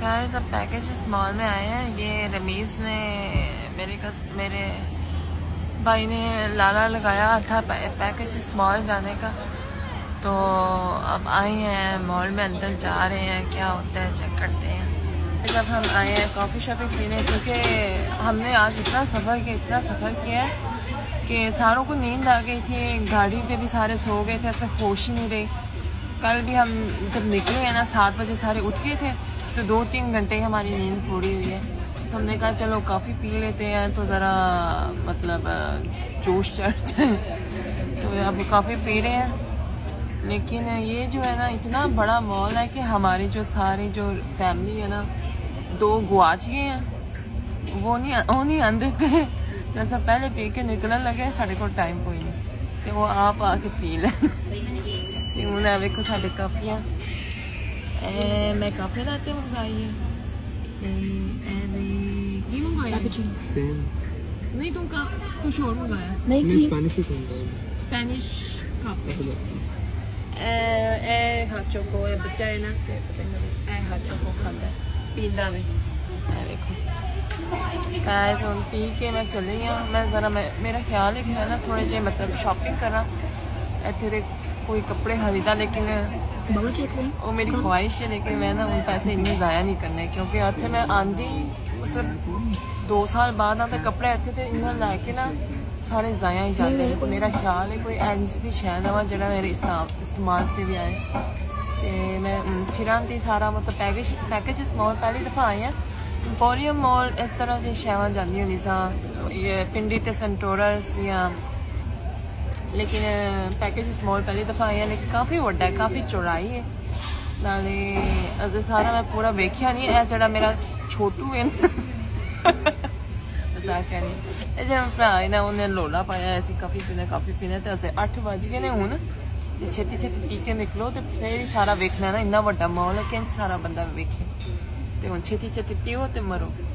Guys अब packages mall में आए हैं। ये रमीज़ ने मेरे भाई ने लाला लगाया था पैकेजेस मॉल जाने का, तो अब आए हैं मॉल में, अंदर जा रहे हैं, क्या होता है चेक करते हैं। जब हम आए हैं कॉफ़ी शॉपिंग पीने, क्योंकि हमने आज इतना सफ़र किया है कि सारों को नींद आ गई थी, गाड़ी पे भी सारे सो गए थे, ऐसे होश ही नहीं रही। कल भी हम जब निकले हैं ना 7 बजे सारे उठ गए थे, तो 2-3 घंटे हमारी नींद पूरी हुई है। तो हमने कहा चलो कॉफ़ी पी लेते हैं तो ज़रा मतलब जोश चढ़ जाए, तो अब कॉफ़ी पी रहे हैं। लेकिन ये जो है ना इतना बड़ा मॉल है कि हमारी जो सारी जो फैमिली है ना, 2 गुआच गए हैं, वो नहीं आंदे पे, जैसा पहले पी के निकलने लगे साढ़े को टाइम कोई नहीं, तो वो आप आके पी लें। उन्हें देखो साढ़े काफियाँ, मैं काफी लाते मंगाई है, नहीं तू का कुछ और मंगाया? नहीं, स्पेनिश काफी। हाथ चोको बच्चा है ना, हाथ चोको खाता है, पींदा भी देखो। गाइस हम पी के मैं चली हाँ, मैं ज़रा मेरा ख्याल है कि है ना थोड़े जे मतलब शॉपिंग करा इतने कोई कपड़े खरीदा, लेकिन वो मेरी ख्वाहिश है, लेकिन मैं ना उन पैसे इन्ने ज़ाया नहीं करने, क्योंकि इतने मैं आंधी मतलब 2 साल बाद आते कपड़े इतने तो इन्हें लैके ना सारे ज़ाया ही जाते हैं। तो मेरा ख्याल है कोई एंज की शै नवा जो मेरे इस्तेमाल से भी आए, तो मैं फिर आती सारा मतलब पैकेज मॉल पहली दफ़ा आए हैं। एम्पोरियम मॉल इस तरह से शैवां जाती होंगी सा पिंडी ते सेंटोरस या, लेकिन पैकेज मॉल पहली दफ़ा आए हैं, लेकिन काफ़ी वड्डा है, काफ़ी चौड़ाई है, नाले अजे सारा मैं पूरा वेख्या नहीं है। जरा मेरा छोटू है मजाक नहीं, जो भरा है ना उन्हें लोला पाया ऐसी काफ़ी पीने तो असें 8 बज गए ने हूँ, छेती पी के निकलो तो फिर ही सारा वेखना ना, इन्ना वड्डा मॉल है कि सारा बंदा वेखे, तो हूँ छेती पियो तो मरो।